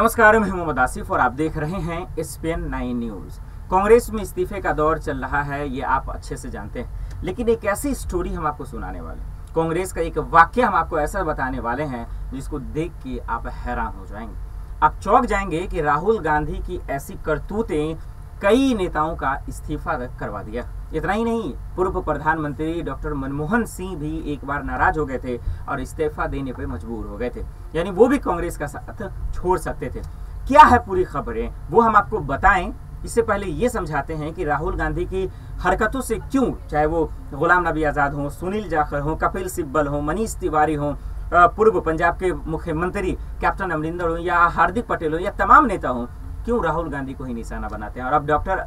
नमस्कार, मैं मोहम्मद आसिफ और आप देख रहे हैं SPN 9 न्यूज। कांग्रेस में इस्तीफे का दौर चल रहा है, ये आप अच्छे से जानते हैं, लेकिन एक ऐसी स्टोरी हम आपको सुनाने वाले, कांग्रेस का एक वाक्य हम आपको ऐसा बताने वाले हैं जिसको देख के आप हैरान हो जाएंगे। आप चौंक जाएंगे कि राहुल गांधी की ऐसी करतूतें कई नेताओं का इस्तीफा करवा दिया। इतना ही नहीं, पूर्व प्रधानमंत्री डॉक्टर मनमोहन सिंह भी एक बार नाराज हो गए थे और इस्तीफा देने पर मजबूर हो गए थे, यानी वो भी कांग्रेस का साथ छोड़ सकते थे। क्या है पूरी खबरें वो हम आपको बताएं। इससे पहले ये समझाते हैं कि राहुल गांधी की हरकतों से क्यों, चाहे वो गुलाम नबी आजाद हो, सुनील जाखड़ हो, कपिल सिब्बल हो, मनीष तिवारी हो, पूर्व पंजाब के मुख्यमंत्री कैप्टन अमरिंदर हो या हार्दिक पटेल हो या तमाम नेता हो, क्यों राहुल गांधी को ही निशाना बनाते हैं। और अब डॉक्टर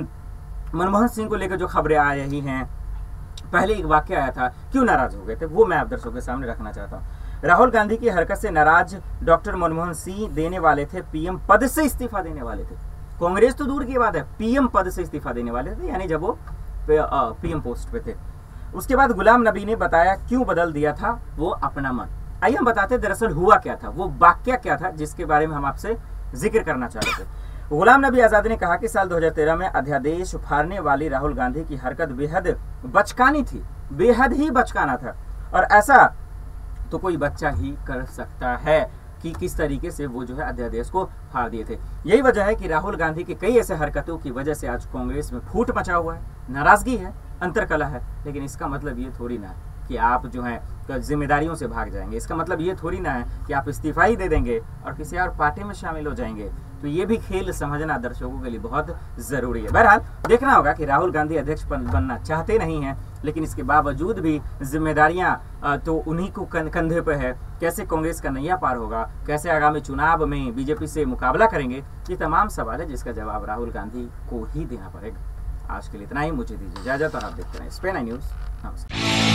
मनमोहन सिंह को लेकर जो खबरें आ रही हैं, पहले एक वाक्य आया था, क्यों नाराज हो गए थे, वो मैं आप दर्शकों के सामने रखना चाहता हूँ। राहुल गांधी की हरकत से नाराज डॉक्टर मनमोहन सिंह देने वाले थे पीएम पद से इस्तीफा देने वाले थे। कांग्रेस तो दूर की बात है, पीएम पद से इस्तीफा देने वाले थे, यानी जब वो पीएम पोस्ट पे थे। उसके बाद गुलाम नबी ने बताया क्यों बदल दिया था वो अपना मन। आइए हम बताते दरअसल हुआ क्या था, वो वाक्य क्या था जिसके बारे में हम आपसे जिक्र करना चाह रहे थे। गुलाम नबी आजाद ने कहा कि साल 2013 में अध्यादेश फाड़ने वाली राहुल गांधी की हरकत बेहद बचकानी थी, बेहद ही बचकाना था, और ऐसा तो कोई बच्चा ही कर सकता है कि किस तरीके से वो जो है अध्यादेश को फाड़ दिए थे। यही वजह है कि राहुल गांधी की कई ऐसे हरकतों की वजह से आज कांग्रेस में फूट मचा हुआ है, नाराजगी है, अंतरकलह है। लेकिन इसका मतलब ये थोड़ी ना है कि आप जो है जिम्मेदारियों से भाग जाएंगे। इसका मतलब ये थोड़ी ना है कि आप इस्तीफा ही दे देंगे और किसी और पार्टी में शामिल हो जाएंगे। तो ये भी खेल समझना दर्शकों के लिए बहुत जरूरी है। बहरहाल देखना होगा कि राहुल गांधी अध्यक्ष बनना चाहते नहीं हैं, लेकिन इसके बावजूद भी जिम्मेदारियां तो उन्हीं को कंधे पे है। कैसे कांग्रेस का नैया पार होगा, कैसे आगामी चुनाव में बीजेपी से मुकाबला करेंगे, ये तमाम सवाल है जिसका जवाब राहुल गांधी को ही देना पड़ेगा। आज के लिए इतना ही, मुझे दीजिए इजाजत और आप देखते रहें SPN 9 न्यूज। नमस्कार।